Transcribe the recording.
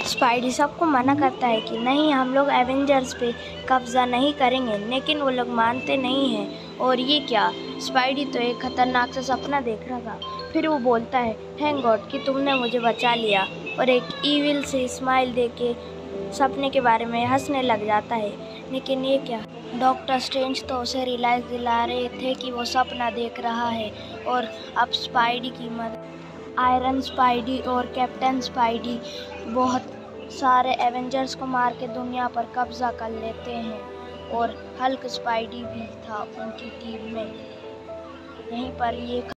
Spidey सबको मना करता है कि नहीं, हम लोग एवेंजर्स पे कब्जा नहीं करेंगे, लेकिन वो लोग मानते नहीं हैं। और ये क्या, स्पाइडी तो एक खतरनाक सा सपना देख रहा था। फिर वो बोलता है, थैंक गॉड कि तुमने मुझे बचा लिया, और एक ईविल से स्माइल देके सपने के बारे में हंसने लग जाता है। लेकिन ये क्या, डॉक्टर स्ट्रेंज तो उसे रियलाइज़ दिला रहे थे कि वो सपना देख रहा है। और अब स्पाइडी की मदद आयरन स्पाइडी और कैप्टन स्पाइडी बहुत सारे एवेंजर्स को मार के दुनिया पर कब्जा कर लेते हैं। और हल्क स्पाइडी भी था उनकी टीम में। यहीं पर ये